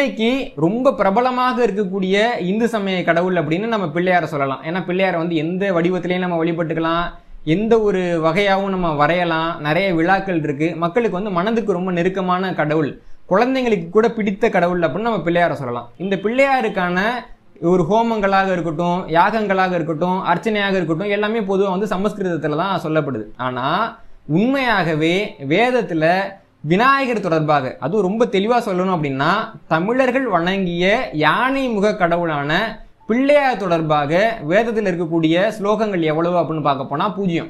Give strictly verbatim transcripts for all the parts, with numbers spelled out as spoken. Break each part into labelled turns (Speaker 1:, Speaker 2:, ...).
Speaker 1: இன்னைக்கு ரொம்ப பிரபலமாக இருக்கக்கூடிய இந்து சமய கடவுள் அப்படின்னு நம்ம பிள்ளையார சொல்லலாம். ஏன்னா பிள்ளையார வந்து எந்த வடிவத்திலையும் நம்ம வழிபட்டுக்கலாம், எந்த ஒரு வகையாகவும் நம்ம வரையலாம். நிறைய விழாக்கள் இருக்கு. மக்களுக்கு வந்து மனதுக்கு ரொம்ப நெருக்கமான கடவுள், குழந்தைங்களுக்கு கூட பிடித்த கடவுள் அப்படின்னு நம்ம பிள்ளையார சொல்லலாம். இந்த பிள்ளையாருக்கான ஒரு ஹோமங்களாக இருக்கட்டும், யாகங்களாக இருக்கட்டும், அர்ச்சனையாக இருக்கட்டும், எல்லாமே பொதுவாக வந்து சமஸ்கிருதத்துல தான் சொல்லப்படுது. ஆனா உண்மையாகவே வேதத்துல விநாயகர் தொடர்பாக, அதுவும் ரொம்ப தெளிவா சொல்லணும் அப்படின்னா, தமிழர்கள் வணங்கிய யானை முக கடவுளான பிள்ளையார் தொடர்பாக வேதத்தில் இருக்கக்கூடிய ஸ்லோகங்கள் எவ்வளவு அப்படின்னு பார்க்க போனா பூஜ்யம்.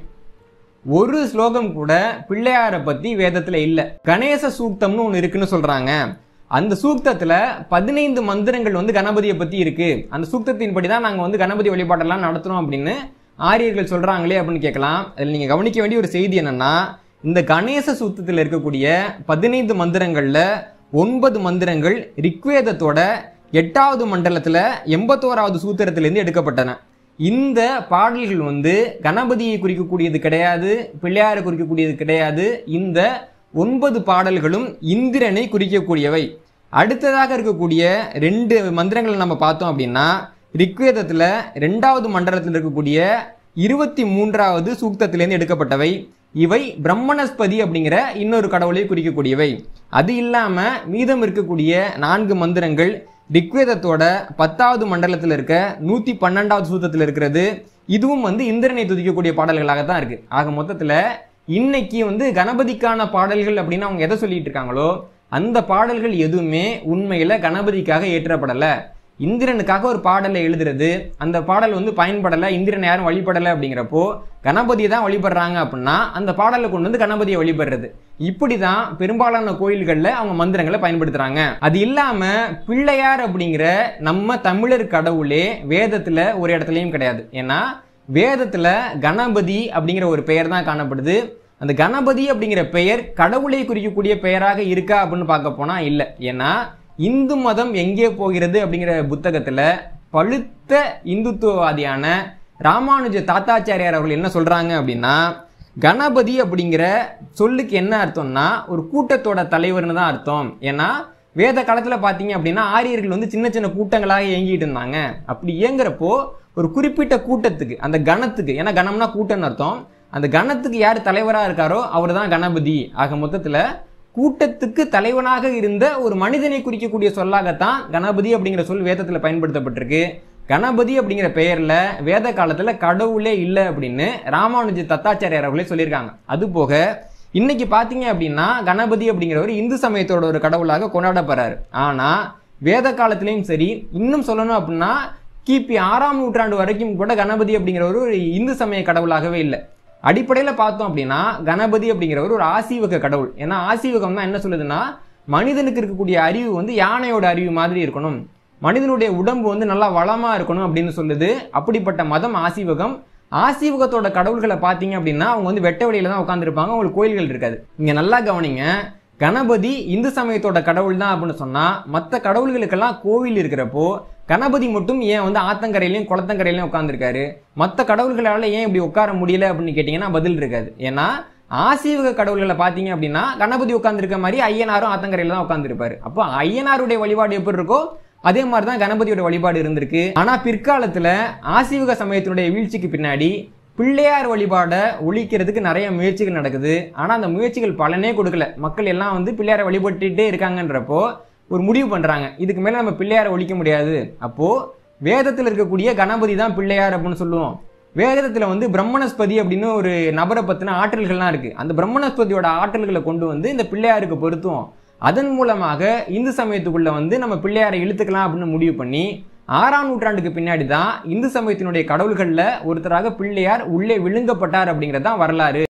Speaker 1: ஒரு ஸ்லோகம் கூட பிள்ளையாரை பத்தி வேதத்துல இல்ல. கணேச சூக்தம்னு ஒண்ணு இருக்குன்னு சொல்றாங்க. அந்த சூக்தத்துல பதினைந்து மந்திரங்கள் வந்து கணபதியை பத்தி இருக்கு. அந்த சூக்தத்தின் படிதான் நாங்க வந்து கணபதி வழிபாட்டெல்லாம் நடத்துறோம் அப்படின்னு ஆரியர்கள் சொல்றாங்களே அப்படின்னு கேட்கலாம். அதுல நீங்க கவனிக்க வேண்டிய ஒரு செய்தி என்னன்னா, இந்த கணேச சூக்தத்தில் இருக்கக்கூடிய பதினைந்து மந்திரங்கள்ல ஒன்பது மந்திரங்கள் ரிக்வேதத்தோட எட்டாவது மண்டலத்துல எண்பத்தோராவது சூத்திரத்திலிருந்து எடுக்கப்பட்டன. இந்த பாடல்கள் வந்து கணபதியை குறிக்கக்கூடியது கிடையாது, பிள்ளையாரை குறிக்கக்கூடியது கிடையாது. இந்த ஒன்பது பாடல்களும் இந்திரனை குறிக்கக்கூடியவை. அடுத்ததாக இருக்கக்கூடிய ரெண்டு மந்திரங்களை நம்ம பார்த்தோம் அப்படின்னா, ரிக்வேதத்துல ரெண்டாவது மண்டலத்தில் இருக்கக்கூடிய இருபத்தி மூன்றாவது சூக்தத்திலிருந்து எடுக்கப்பட்டவை. இவை பிரம்மணஸ்பதி அப்படிங்கிற இன்னொரு கடவுளை குறிக்கக்கூடியவை. அது இல்லாம மீதம் இருக்கக்கூடிய நான்கு மந்திரங்கள் ரிக்வேதத்தோட பத்தாவது மண்டலத்தில் இருக்க நூத்தி பன்னெண்டாவது சூத்திரத்தில் இருக்கிறது. இதுவும் வந்து இந்திரனை துதிக்கக்கூடிய பாடல்களாக தான் இருக்கு. ஆக மொத்தத்துல இன்னைக்கு வந்து கணபதிக்கான பாடல்கள் அப்படின்னு அவங்க எதை சொல்லிட்டு இருக்காங்களோ அந்த பாடல்கள் எதுவுமே உண்மையில கணபதிக்காக ஏற்றப்படல. இந்திரனுக்காக ஒரு பாடலை எழுதுறது, அந்த பாடல் வந்து பயன்படலை, இந்திரன் யாரும் வழிபடலை அப்படிங்கிறப்போ கணபதியை தான் வழிபடுறாங்க அப்படின்னா அந்த பாடலை கொண்டு வந்து கணபதியை வழிபடுறது. இப்படிதான் பெரும்பாலான கோயில்கள்ல அவங்க மந்திரங்களை பயன்படுத்துறாங்க. அது இல்லாம பிள்ளையார் அப்படிங்கிற நம்ம தமிழர் கடவுளே வேதத்துல ஒரு இடத்துலயும் கிடையாது. ஏன்னா வேதத்துல கணபதி அப்படிங்கிற ஒரு பெயர் தான் காணப்படுது. அந்த கணபதி அப்படிங்கிற பெயர் கடவுளை குறிக்கக்கூடிய பெயராக இருக்கா அப்படின்னு பார்க்க போனா இல்லை. ஏன்னா இந்து மதம் எங்கே போகிறது அப்படிங்கிற புத்தகத்துல பழுத்த இந்துத்துவவாதியான ராமானுஜ தாத்தாச்சாரியார் அவர்கள் என்ன சொல்றாங்க அப்படின்னா, கணபதி அப்படிங்கிற சொல்லுக்கு என்ன அர்த்தம்னா ஒரு கூட்டத்தோட தலைவர்னு தான் அர்த்தம். ஏன்னா வேத காலத்துல பாத்தீங்க அப்படின்னா ஆரியர்கள் வந்து சின்ன சின்ன கூட்டங்களாக இயங்கிட்டு இருந்தாங்க. அப்படி இயங்குறப்போ ஒரு குறிப்பிட்ட கூட்டத்துக்கு, அந்த கணத்துக்கு, ஏன்னா கணம்னா கூட்டம்னு அர்த்தம், அந்த கணத்துக்கு யார் தலைவரா இருக்காரோ அவர் தான் கணபதி. ஆக மொத்தத்துல கூட்டத்துக்கு தலைவனாக இருந்த ஒரு மனிதனை குறிக்கக்கூடிய சொல்லாகத்தான் கணபதி அப்படிங்கிற சொல் வேதத்துல பயன்படுத்தப்பட்டிருக்கு. கணபதி அப்படிங்கிற பெயர்ல வேத காலத்துல கடவுளே இல்லை அப்படின்னு ராமானுஜ தத்தாச்சாரியார் அவர்களே சொல்லியிருக்காங்க. அது போக இன்னைக்கு பாத்தீங்க அப்படின்னா கணபதி அப்படிங்கிறவர் இந்து சமயத்தோட ஒரு கடவுளாக கொண்டாடப்படுறாரு. ஆனா வேத காலத்திலையும் சரி, இன்னும் சொல்லணும் அப்படின்னா கிபி ஆறாம் நூற்றாண்டு வரைக்கும் கூட கணபதி அப்படிங்கிறவர் ஒரு இந்து சமய கடவுளாகவே இல்லை. அடிப்படையில பார்த்தோம் அப்படின்னா கணபதி அப்படிங்கிறவர் ஒரு ஆசீவக கடவுள். ஏன்னா ஆசீவகம் தான் என்ன சொல்லுதுன்னா, மனிதனுக்கு இருக்கக்கூடிய அறிவு வந்து யானையோட அறிவு மாதிரி இருக்கணும், மனிதனுடைய உடம்பு வந்து நல்லா வளமா இருக்கணும் அப்படின்னு சொல்லுது. அப்படிப்பட்ட மதம் ஆசீவகம். ஆசீவகத்தோட கடவுள்களை பார்த்தீங்க அப்படின்னா அவங்க வந்து வெட்ட வெளியில தான் உட்காந்துருப்பாங்க, அவங்களுக்கு கோயில்கள் இருக்காது. இங்க நல்லா கவனிங்க, கணபதி இந்து சமயத்தோட கடவுள் தான் அப்படின்னு சொன்னா மற்ற கடவுள்களுக்கெல்லாம் கோவில் இருக்கிறப்போ கணபதி மட்டும் ஏன் வந்து ஆத்தங்கரையிலையும் குளத்தங்கரையிலையும் உட்காந்துருக்காரு, மற்ற கடவுள்களால ஏன் இப்படி உட்கார முடியல அப்படின்னு கேட்டீங்கன்னா பதில் இருக்காது. ஏன்னா ஆசீவக கடவுள்களை பார்த்தீங்க அப்படின்னா கணபதி உட்காந்துருக்க மாதிரி ஐயனாரும் ஆத்தங்கரையில தான் உட்காந்துருப்பாரு. அப்போ ஐயனாருடைய வழிபாடு எப்படி இருக்கோ அதே மாதிரிதான் கணபதியோட வழிபாடு இருந்திருக்கு. ஆனா பிற்காலத்துல ஆசீவக சமயத்தினுடைய வீழ்ச்சிக்கு பின்னாடி பிள்ளையார் வழிபாடை ஒழிக்கிறதுக்கு நிறைய முயற்சிகள் நடக்குது. ஆனா அந்த முயற்சிகள் பலனே கொடுக்கல. மக்கள் எல்லாம் வந்து பிள்ளையாரை வழிபட்டுட்டே இருக்காங்கன்றப்போ ஒரு முடிவு பண்றாங்க, இதுக்கு மேல நம்ம பிள்ளையாரை ஒழிக்க முடியாது. அப்போ வேதத்தில் இருக்கக்கூடிய கணபதி தான் பிள்ளையார் அப்படின்னு சொல்லுவோம். வேதத்துல வந்து பிரம்மணஸ்பதி அப்படின்னு ஒரு நபரை பத்தின ஆற்றல்கள்லாம் இருக்கு. அந்த பிரம்மணஸ்பதியோட ஆற்றல்களை கொண்டு வந்து இந்த பிள்ளையாருக்கு பொருத்துவோம். அதன் மூலமாக இந்து சமயத்துக்குள்ள வந்து நம்ம பிள்ளையாரை இழுத்துக்கலாம் அப்படின்னு முடிவு பண்ணி ஆறாம் நூற்றாண்டுக்கு பின்னாடி தான் இந்து சமயத்தினுடைய கடவுள்கள்ல ஒருத்தராக பிள்ளையார் உள்ளே விழுங்கப்பட்டார் அப்படிங்கிறது தான் வரலாறு.